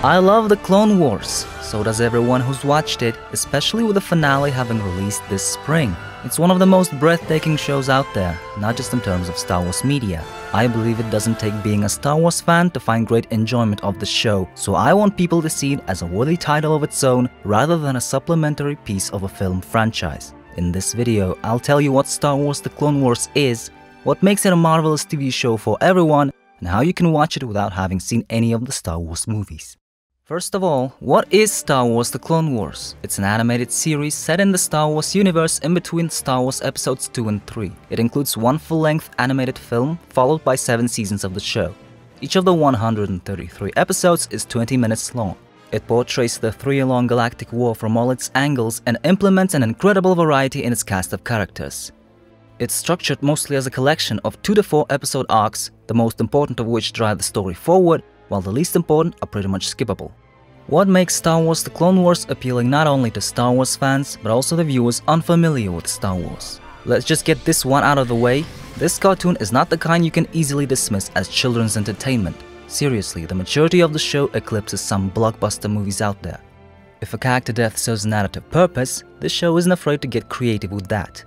I love the Clone Wars, so does everyone who's watched it, especially with the finale having released this spring. It's one of the most breathtaking shows out there, not just in terms of Star Wars media. I believe it doesn't take being a Star Wars fan to find great enjoyment of the show, so I want people to see it as a worthy title of its own rather than a supplementary piece of a film franchise. In this video, I'll tell you what Star Wars The Clone Wars is, what makes it a marvelous TV show for everyone, and how you can watch it without having seen any of the Star Wars movies. First of all, what is Star Wars The Clone Wars? It's an animated series set in the Star Wars universe in between Star Wars episodes 2 and 3. It includes one full-length animated film, followed by 7 seasons of the show. Each of the 133 episodes is 20 minutes long. It portrays the 3-year-long galactic war from all its angles and implements an incredible variety in its cast of characters. It's structured mostly as a collection of 2 to 4 episode arcs, the most important of which drive the story forward, while the least important are pretty much skippable. What makes Star Wars The Clone Wars appealing not only to Star Wars fans, but also the viewers unfamiliar with Star Wars? Let's just get this one out of the way. This cartoon is not the kind you can easily dismiss as children's entertainment. Seriously, the maturity of the show eclipses some blockbuster movies out there. If a character death serves a narrative purpose, this show isn't afraid to get creative with that.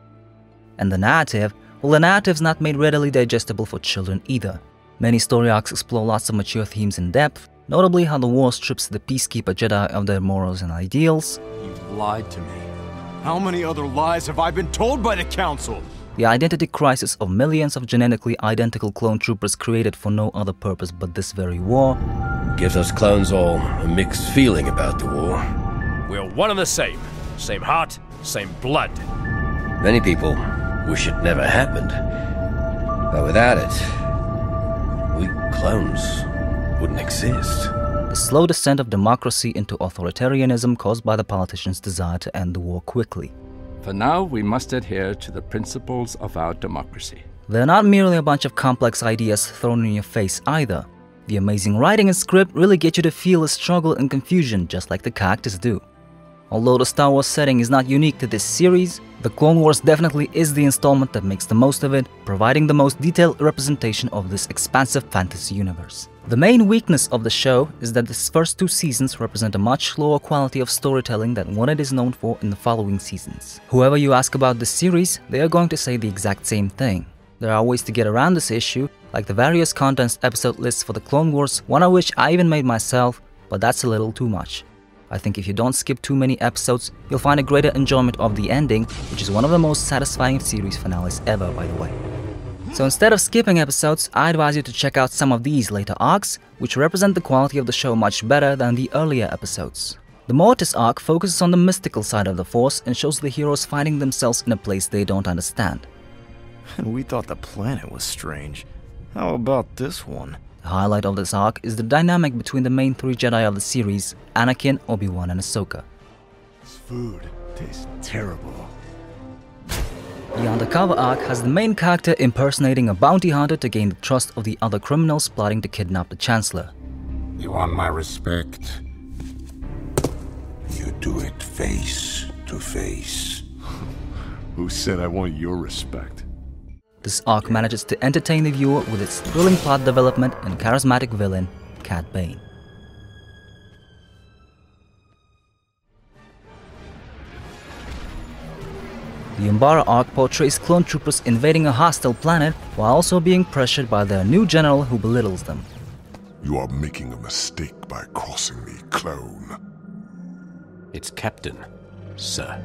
And the narrative? Well, the narrative's not made readily digestible for children either. Many story arcs explore lots of mature themes in depth, notably how the war strips the Peacekeeper Jedi of their morals and ideals. You've lied to me. How many other lies have I been told by the Council? The identity crisis of millions of genetically identical clone troopers created for no other purpose but this very war. Gives us clones all a mixed feeling about the war. We're one and the same. Same heart, same blood. Many people wish it never happened. But without it, we clones wouldn't exist. The slow descent of democracy into authoritarianism caused by the politicians' desire to end the war quickly. For now, we must adhere to the principles of our democracy. They're not merely a bunch of complex ideas thrown in your face either. The amazing writing and script really get you to feel the struggle and confusion just like the characters do. Although the Star Wars setting is not unique to this series, The Clone Wars definitely is the installment that makes the most of it, providing the most detailed representation of this expansive fantasy universe. The main weakness of the show is that its first 2 seasons represent a much lower quality of storytelling than what it is known for in the following seasons. Whoever you ask about this series, they are going to say the exact same thing. There are ways to get around this issue, like the various condensed episode lists for The Clone Wars, one of which I even made myself, but that's a little too much. I think if you don't skip too many episodes, you'll find a greater enjoyment of the ending, which is one of the most satisfying series finales ever, by the way. So instead of skipping episodes, I advise you to check out some of these later arcs, which represent the quality of the show much better than the earlier episodes. The Mortis arc focuses on the mystical side of the Force and shows the heroes finding themselves in a place they don't understand. And we thought the planet was strange. How about this one? The highlight of this arc is the dynamic between the main 3 Jedi of the series, Anakin, Obi-Wan and Ahsoka. This food tastes terrible. The Undercover arc has the main character impersonating a bounty hunter to gain the trust of the other criminals plotting to kidnap the Chancellor. You want my respect? You do it face to face. Who said I want your respect? This arc manages to entertain the viewer with its thrilling plot development and charismatic villain, Cad Bane. The Umbara arc portrays clone troopers invading a hostile planet while also being pressured by their new general who belittles them. You are making a mistake by crossing me, clone. It's Captain, sir.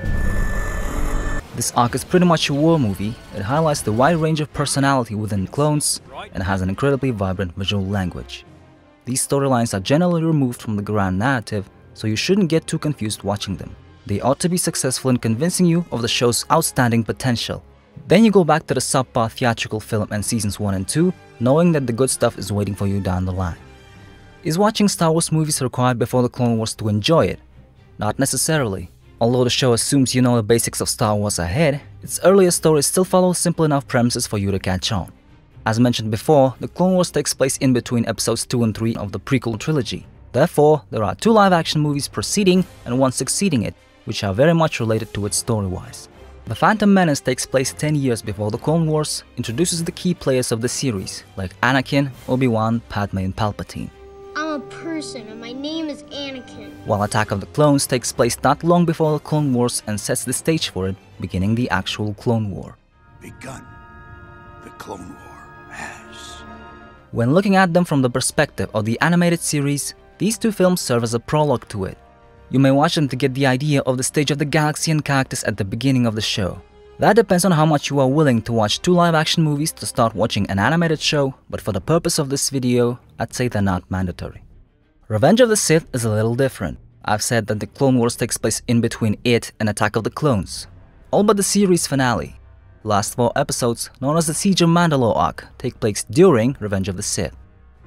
This arc is pretty much a war movie. It highlights the wide range of personality within clones and has an incredibly vibrant visual language. These storylines are generally removed from the grand narrative, so you shouldn't get too confused watching them. They ought to be successful in convincing you of the show's outstanding potential. Then you go back to the subpar theatrical film and seasons 1 and 2, knowing that the good stuff is waiting for you down the line. Is watching Star Wars movies required before The Clone Wars to enjoy it? Not necessarily. Although the show assumes you know the basics of Star Wars ahead, its earlier stories still follow simple enough premises for you to catch on. As mentioned before, The Clone Wars takes place in between episodes 2 and 3 of the prequel trilogy. Therefore, there are 2 live-action movies preceding and 1 succeeding it, which are very much related to it story-wise. The Phantom Menace takes place 10 years before The Clone Wars, introduces the key players of the series, like Anakin, Obi-Wan, Padme and Palpatine. I'm a person, and my name is Anakin. While Attack of the Clones takes place not long before the Clone Wars and sets the stage for it, beginning the actual Clone War. Begun. The Clone War has. When looking at them from the perspective of the animated series, these two films serve as a prologue to it. You may watch them to get the idea of the stage of the galaxy and characters at the beginning of the show. That depends on how much you are willing to watch 2 live-action movies to start watching an animated show, but for the purpose of this video, I'd say they're not mandatory. Revenge of the Sith is a little different. I've said that the Clone Wars takes place in between it and Attack of the Clones. All but the series finale. The last 4 episodes, known as the Siege of Mandalore arc, take place during Revenge of the Sith.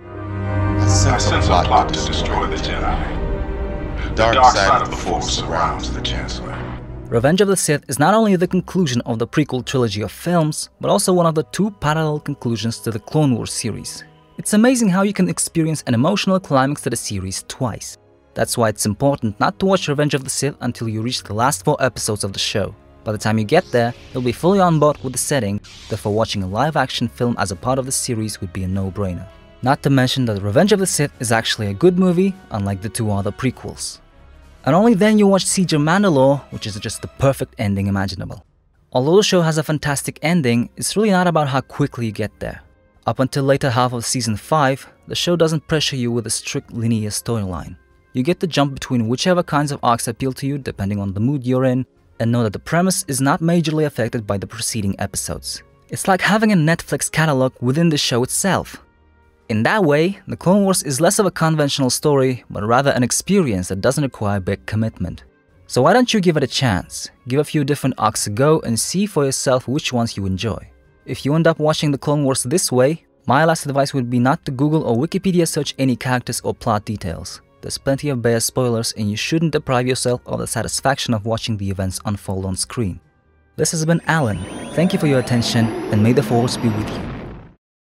I sense a plot to destroy the Jedi. The dark side of the Force surrounds the Chancellor. Revenge of the Sith is not only the conclusion of the prequel trilogy of films, but also one of the 2 parallel conclusions to the Clone Wars series. It's amazing how you can experience an emotional climax to the series twice. That's why it's important not to watch Revenge of the Sith until you reach the last 4 episodes of the show. By the time you get there, you'll be fully on board with the setting, therefore watching a live-action film as a part of the series would be a no-brainer. Not to mention that Revenge of the Sith is actually a good movie, unlike the 2 other prequels. And only then you watch Siege of Mandalore, which is just the perfect ending imaginable. Although the show has a fantastic ending, it's really not about how quickly you get there. Up until later half of season 5, the show doesn't pressure you with a strict linear storyline. You get to jump between whichever kinds of arcs appeal to you depending on the mood you're in, and know that the premise is not majorly affected by the preceding episodes. It's like having a Netflix catalog within the show itself. In that way, the Clone Wars is less of a conventional story, but rather an experience that doesn't require big commitment. So why don't you give it a chance? Give a few different arcs a go and see for yourself which ones you enjoy. If you end up watching the Clone Wars this way, my last advice would be not to Google or Wikipedia search any characters or plot details. There's plenty of bare spoilers and you shouldn't deprive yourself of the satisfaction of watching the events unfold on screen. This has been Alan. Thank you for your attention and may the Force be with you.